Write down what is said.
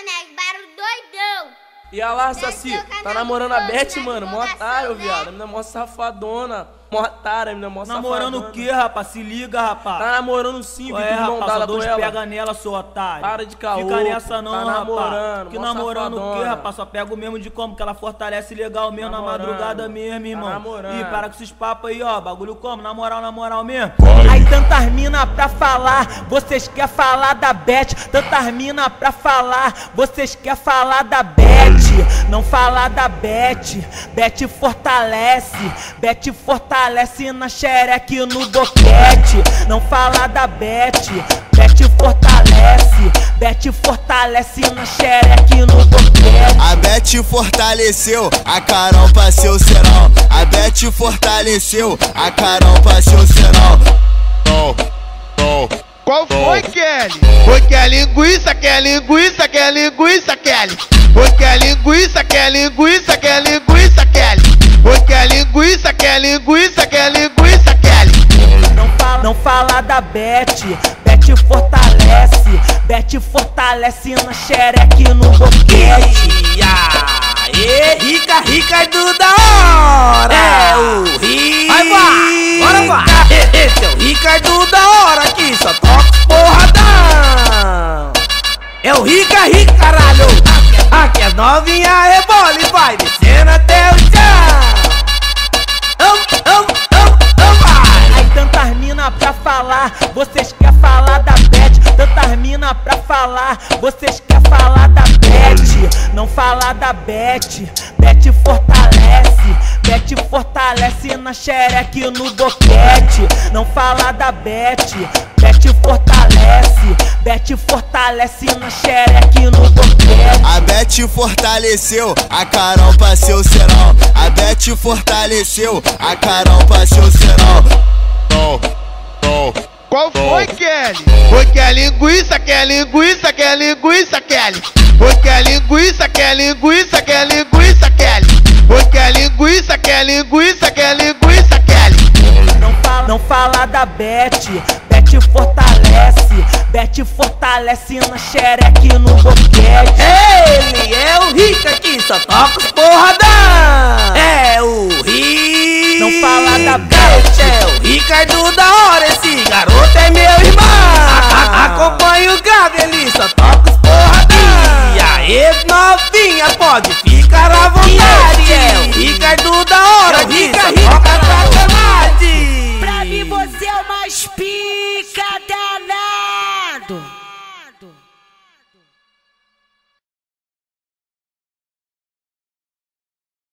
nego, barulho doidão. E a lá, Saci, tá namorando a Beth, mano, mó otário, viado. A menina mó safadona, mó otária, a menina mó safadona. Namorando o quê, rapaz? Se liga, rapaz. Tá namorando sim, Ué, rapaz, só dois pega nela, seu otário. Para de caô. Fica nessa não, tá rapaz. namorando, Que mó namorando safadona. o quê, rapaz? Só pega o mesmo de como? Que ela fortalece legal mesmo na madrugada mesmo, irmão. namorando. Ih, para com esses papos aí, ó. Bagulho como? Na moral mesmo. Aí tantas mina pra falar, vocês quer falar da Beth. Tantas mina pra falar, vocês quer falar da Beth. Não falar da Beth, Beth fortalece na xereca e no boquete. Não falar da Beth, Beth fortalece na xereca e no boquete. A Beth fortaleceu, a Carol pra seu serão. A Beth fortaleceu, a Carol pra seu serão. Qual foi, Kelly? Foi que é linguiça, que é linguiça, que é linguiça, Kelly. Foi que é linguiça, que é linguiça, que é linguiça, Kelly. Foi que é linguiça, que é linguiça, que é linguiça, Kelly. Não fala da Beth, Beth fortalece na xereca e no boquete. Aê, rica e do da hora. É o Rica. Bora vá. Esse é o Ricardo da hora que só toca porradão. É o Rica, caralho. Aqui as novinha rebola e vai descendo até o chão. Aí tantas mina pra falar, vocês quer falar da Beth. Tantas mina pra falar, vocês quer falar da Beth. Não falar da Beth, Beth fortalece na xereca e no boquete. Não falar da Beth, Beth fortalece na xereca e no boquete. A Beth fortaleceu, a Carol pra seu serão. A Beth fortaleceu, a Carol pra seu serão. Qual foi, Kelly? Foi que é linguiça, que é linguiça, que é linguiça, Kelly. Foi que é linguiça, que é linguiça, que é linguiça, Kelly. Foi que é linguiça, que é linguiça, que é linguiça, Kelly. Não fala da Beth, Beth fortalece na xereca e no boquete. Ele é o Rica que só toca os porradão. É o Rica. Não fala da Beth, é o Ricardo da hora. Esse garoto é meu irmão. Acompanha o Gabi, ele só toca os porradão. E aí, novinha, pode ficar à vontade. É o Ricardo da hora que só toca